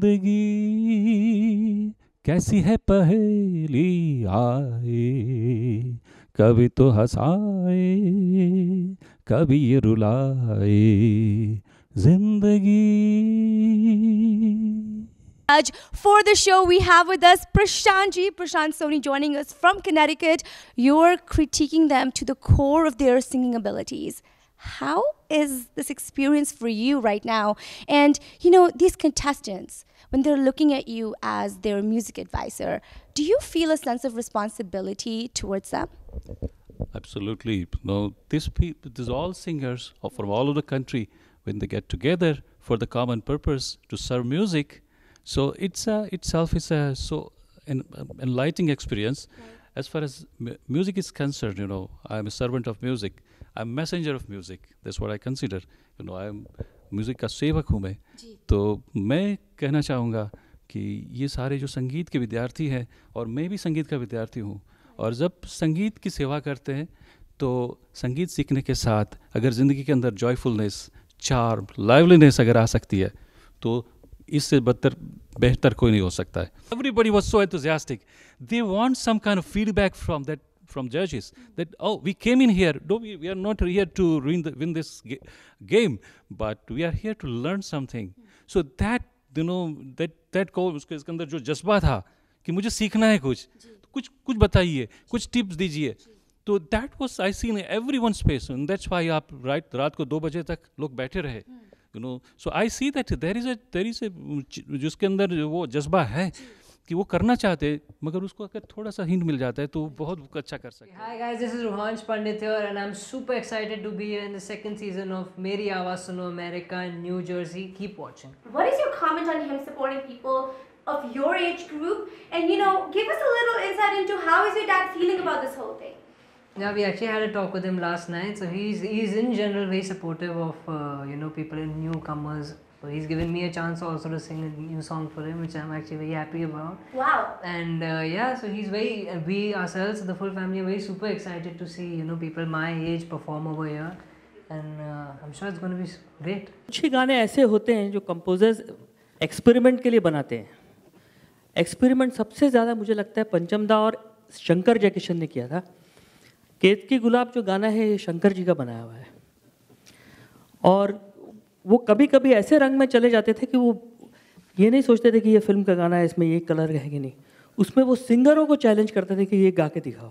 जिंदगी कैसी है पहेली आए, कभी तो हंसाए कभी ये रुलाए जिंदगी. For the show, we have with us Tarang Soni joining us from Connecticut. You're critiquing them to the core of their singing abilities. How is this experience for you right now? And, you know, these contestants, when they're looking at you as their music advisor, do you feel a sense of responsibility towards them? Absolutely. No, these all singers from all over the country, when they get together for the common purpose to serve music, so itself is a so enlightening experience. Right. As far as music is concerned, you know, I'm a servant of music. I'm a messenger of music. That's what I consider. You know, I'm music का सेवक हूँ मैं. तो मैं कहना चाहूँगा कि ये सारे जो संगीत के विद्यार्थी हैं और मैं भी संगीत का विद्यार्थी हूँ, और जब संगीत की सेवा करते हैं तो संगीत सीखने के साथ अगर ज़िंदगी के अंदर जॉयफुलनेस, चार्म, लाइवलीनेस अगर आ सकती है तो इससे बेहतर कोई नहीं हो सकता है. Everybody was so enthusiastic. They want some kind of feedback from judges that, oh, we came in here, we are not here to win this game, but we are here to learn something. So that, you know, that को उसके अंदर जो जज्बा था कि मुझे सीखना है कुछ बताइए, कुछ टिप्स दीजिए. तो that was I see in everyone's face, and that's why आप रात को 2 बजे तक लोग बैठे रहे. You know, so I see that there is a जिसके अंदर वो जज्बा है कि वो करना चाहते हैं, मगर उसको अगर थोड़ा सा हिंट मिल जाता है तो बहुत अच्छा कर सकते हैं. Hi guys, this is Ruhansh Pandit here, and I'm super excited to be here in the second season of Meri Awaz Suno America in New Jersey. Keep watching. What is your comment on him supporting people of your age group? And, you know, give us a little insight into how is your dad feeling about this whole thing? Yeah, we actually had a talk with him last night. So he's in general very supportive of you know, people and newcomers. So he's given me a chance also to sing a new song for him, which I'm actually very happy about. Wow. And yeah, so he's we ourselves, the full family, are very super excited to see, you know, people my age perform over here. And I'm sure it's going to be great. कुछ ही गाने ऐसे होते हैं जो composers experiment के लिए बनाते हैं. एक्सपेरिमेंट सबसे ज़्यादा मुझे लगता है पंचमदा और शंकर जयकिशन ने किया था. केतकी गुलाब जो गाना है ये शंकर जी का बनाया हुआ है, और वो कभी कभी ऐसे रंग में चले जाते थे कि वो ये नहीं सोचते थे कि ये फिल्म का गाना है, इसमें ये कलर है कि नहीं. उसमें वो सिंगरों को चैलेंज करते थे कि ये गा के दिखाओ.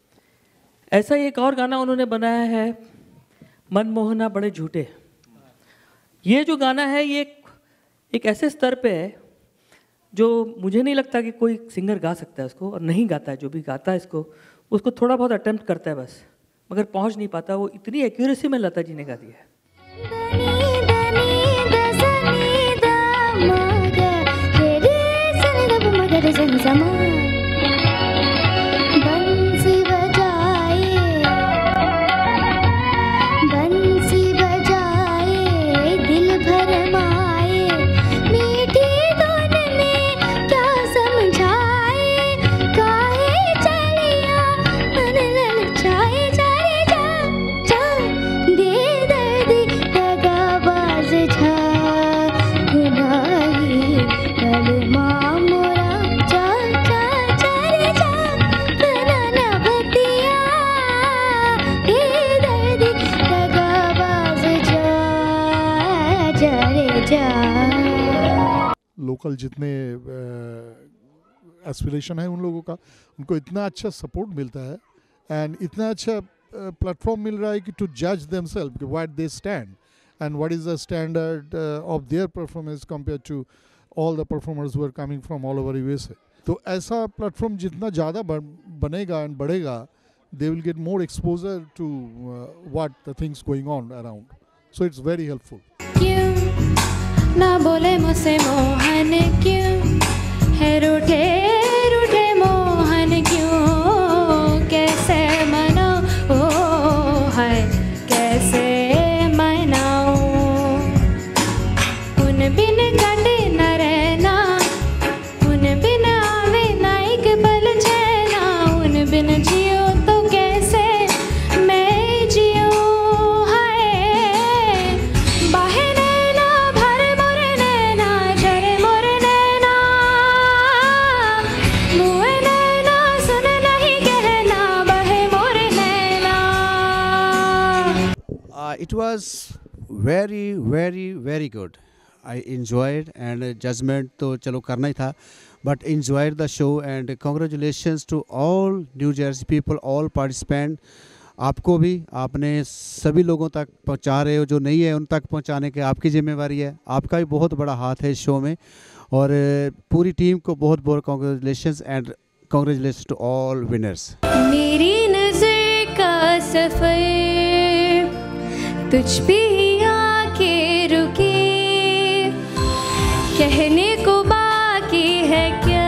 ऐसा एक और गाना उन्होंने बनाया है, मनमोहना बड़े झूठे. ये जो गाना है ये एक ऐसे स्तर पे है जो मुझे नहीं लगता कि कोई सिंगर गा सकता है उसको, और नहीं गाता है. जो भी गाता है उसको थोड़ा बहुत अटेम्प्ट करता है बस, मगर पहुंच नहीं पाता. वो इतनी एक्यूरेसी में लता जी ने गा दिया है. लोकल जितने एस्पिरेशन है उन लोगों का, उनको इतना अच्छा सपोर्ट मिलता है एंड इतना अच्छा प्लेटफॉर्म मिल रहा है कि टू जज themselves what they stand and what is the standard of their performance compare to all the performers who are coming from all over USA. तो ऐसा प्लेटफॉर्म जितना ज़्यादा बनेगा एंड बढ़ेगा, they will get more exposure to what the things going on around. So it's very helpful. ना बोले मुझसे मोहन क्यों है रूठे रूठे मोहन क्यों, कैसे मनाऊं ओ है कैसे मनाऊं, उन बिन कटे न रहना, उन बिन आवे ना एक पल चैना, उन बिन जियो तो कैसे मैं जियो है. बाहे नैना भर मोर नैना, झरे मोर नैना It was very, very, very good. I enjoyed, and judgment तो चलो करना ही था, but enjoyed the show, and congratulations to all New Jersey people, all participants. आपको भी, आपने सभी लोगों तक पहुंचा रहे हो, जो नहीं है उन तक पहुंचाने की आपकी जिम्मेवारी है, आपका भी बहुत बड़ा हाथ है इस शो में, और पूरी टीम को बहुत बहुत congratulations and congratulations to all winners. मेरी नज़र का सफ़र तुझ पे आके रुके, कहने को बाकी है क्या,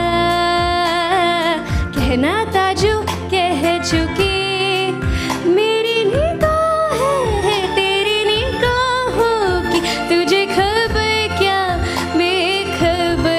कहना था जो कह चुके, मेरी निगाहें है तेरी निगाहों की, तुझे खबर क्या बेखबर,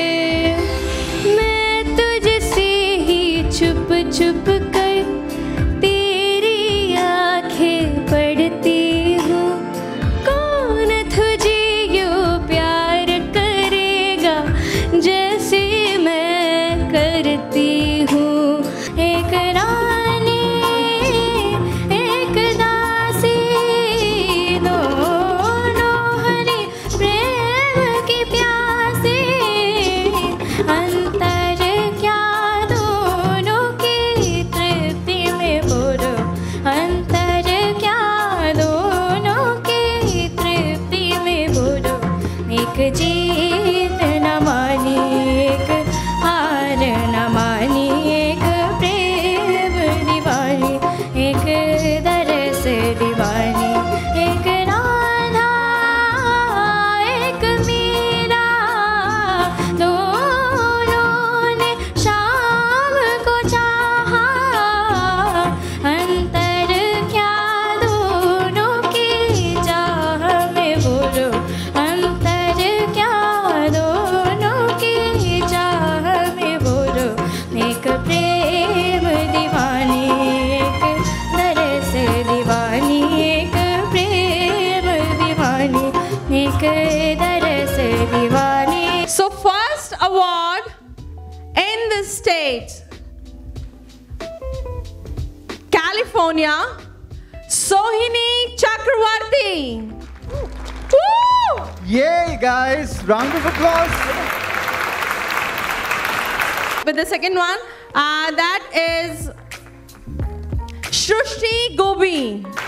मैं तुझसे ही छुप छुप कर तेरी आंखें पढ़ती हूँ, कौन तुझे यूँ प्यार करेगा जैसे मैं करती हूँ, एक रानी एक दासी, दोनों हरी प्रेम की प्यासी, अंतर क्या दोनों की तृप्ति में बोलो, अंतर क्या दोनों की तृप्ति में बोलो, एक जीत न मानी एक हार न मानी, एक प्रेम दीवानी एक दरस दीवानी, एक राधा एक मीरा, दोनों ने शाम को चाहा, अंतर क्या दोनों की चाह में बोलो, अंतर क्या दोनों की चाह में बोलो, एक प्रेम दीवानी एक दरस दीवानी, एक प्रेम दीवानी एक दरस दीवानी. So first award in the state, California, Sohini Chakravarti. Woo! Yay, guys! Round of applause. With the second one, that is Shrushti Gobi.